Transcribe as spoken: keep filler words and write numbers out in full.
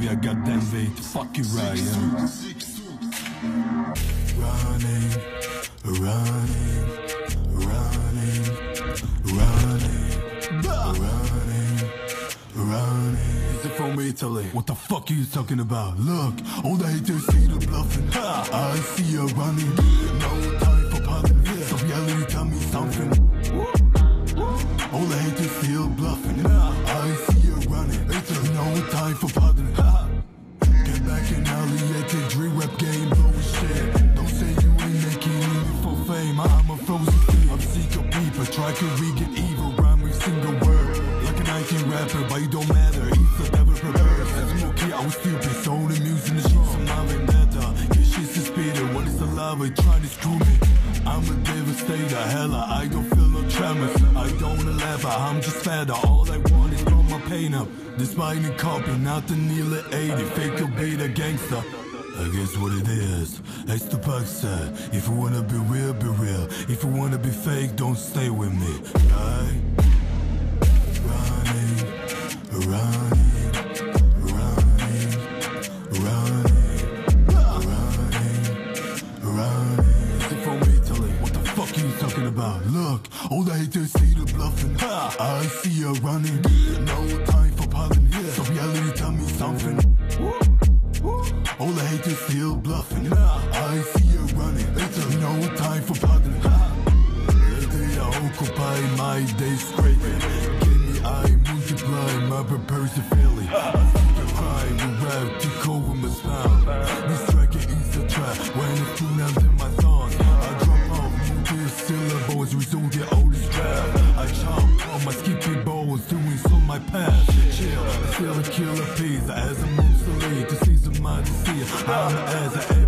I got damn weight. Fuck you right, yeah. Running, running, running, running, running, running. Is it from Italy? What the fuck are you talking about? Look, all the haters see the bluffing. I see you running. No time for pardon. So reality tell me something. All the haters still bluffing. I see you running. No time for pardon. Get back in alley at the dream rap game, blowing shit. Don't say you ain't making it for fame. I'm a frozen fiend. I'm sick of people try to read it evil. Rhyme with single word like a nineteen rapper, but it don't matter. It's never prepared. As a more kid, I was stupid. So the music, the sheets of my vendetta. Get shit suspended. What is the lava? Trying to screw me. I'm a devastator. Hella, I don't feel no tremors. I don't elaborate. I'm just fatter. All I want is throw my pain up. Despite the copy, not the nearly eighty. Fake to be the gangster. I guess what it is. It's the Tupac said. If you wanna be real, be real. If you wanna be fake, don't stay with me. Right? Running, running, running, running, running, running. Is it from Italy? What the fuck are you talking about? Look, all the haters see the bluffing. I see you running. No time for pardon. So reality tell me something. All the haters still bluffing. I see you running. No time for pardon. Lately I occupy my days scraping. Give me I multiply my purpose fairly. I see the crime, we rap to cover my style. This track is a trap. When it's too loud in my thoughts, I drop off new syllables, resume the oldest draft. I chomp on my skippy balls, doing so my path. Chill, I feel a killer piece as a move to lead to seize my disease. I'm as a